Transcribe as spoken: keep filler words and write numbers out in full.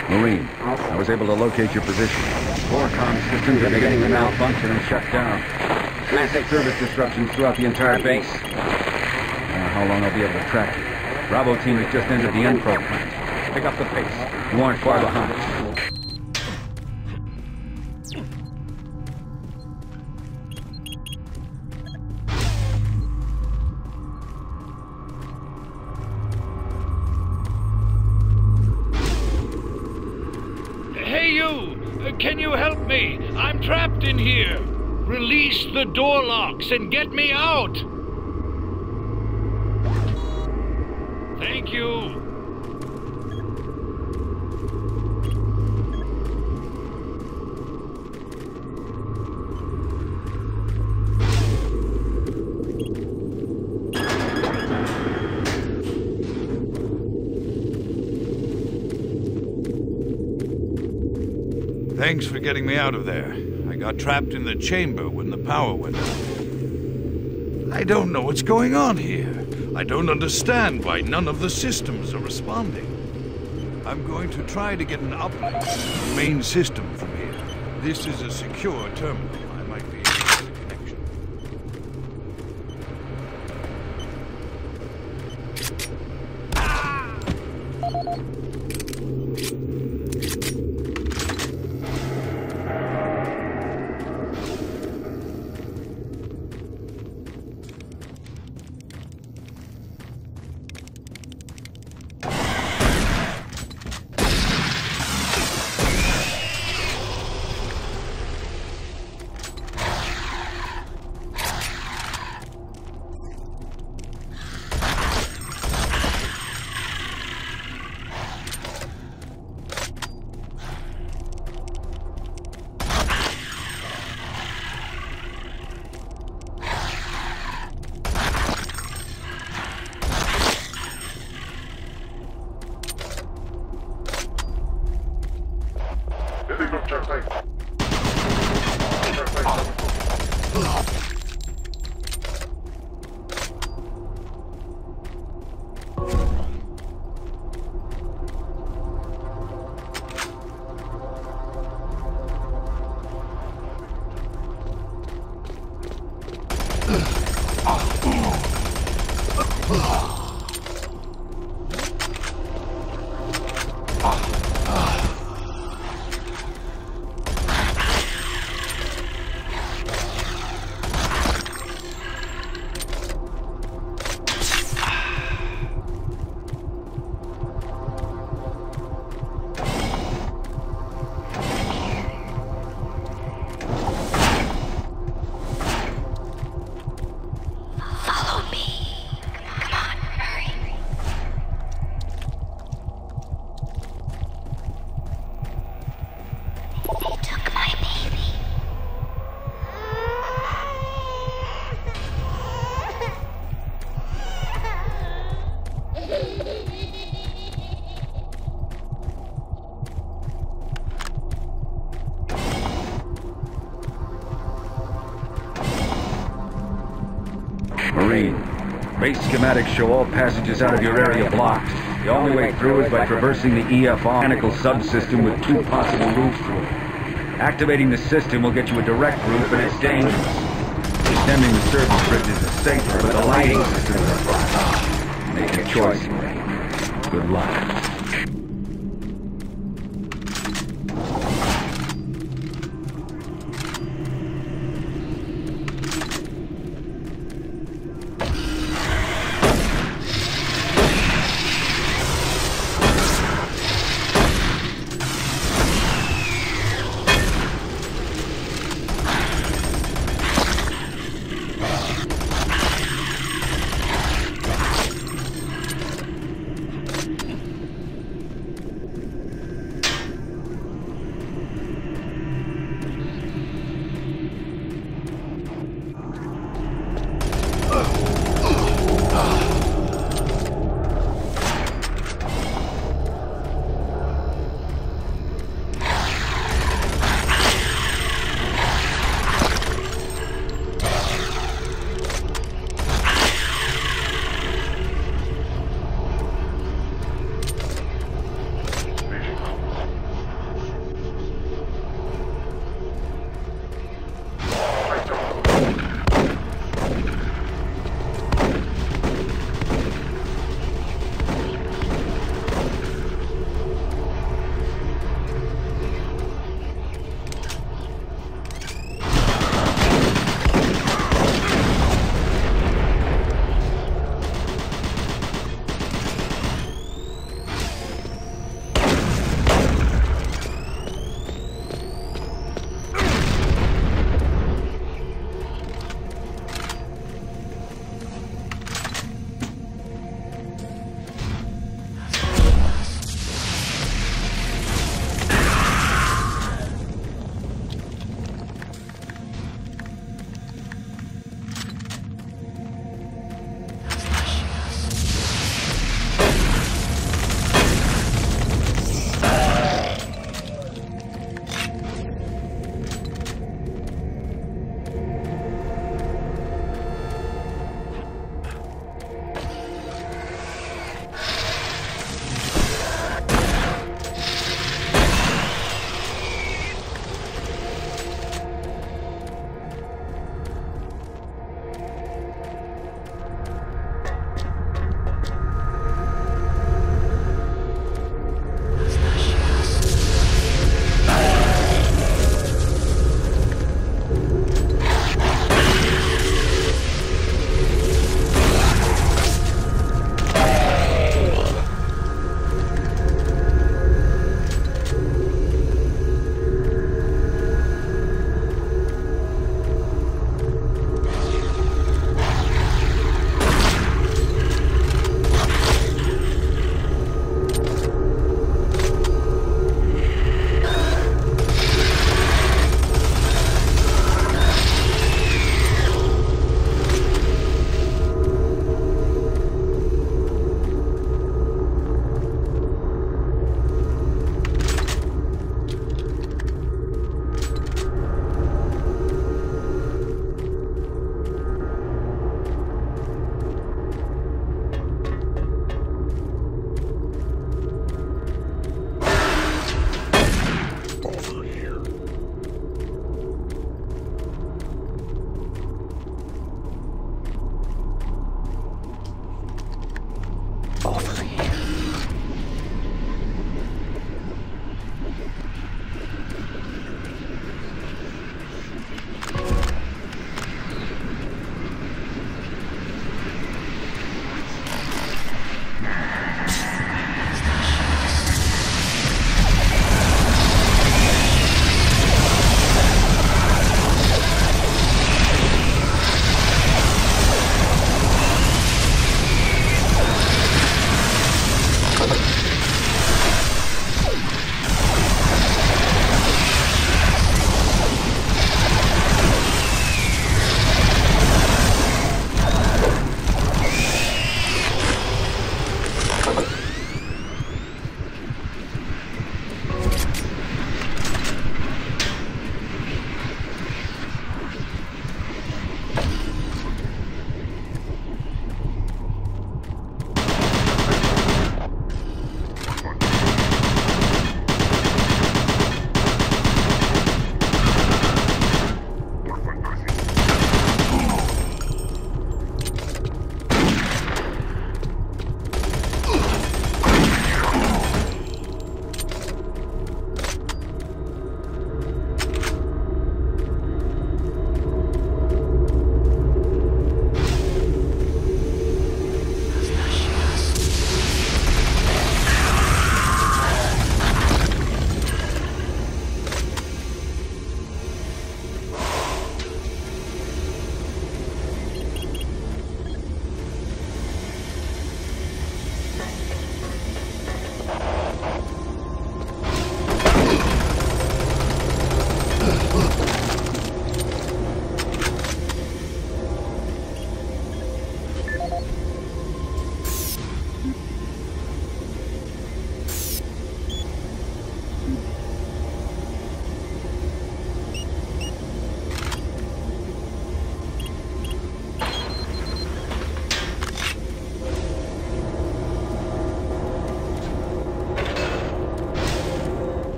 Marine, I was able to locate your position. Core comm systems are beginning to malfunction and shut down. Massive service disruptions throughout the entire base. I don't know how long I'll be able to track you. Bravo team has just entered the N-Pro plant. Pick up the pace. You aren't far behind. Hey you! Uh, can you help me? I'm trapped in here! Release the door locks and get me out! Thank you! Thanks for getting me out of there. I got trapped in the chamber when the power went out. I don't know what's going on here. I don't understand why none of the systems are responding. I'm going to try to get an uplink to the main system from here. This is a secure terminal. I might be able to get a connection. Marine, base schematics show all passages out of your area blocked. The only way through is by traversing the E F R mechanical subsystem with two possible routes through it. Activating the system will get you a direct route, but it's dangerous. Extending the service bridges is safer, but the lighting systems are fine. Make your choice, Marine. Good luck.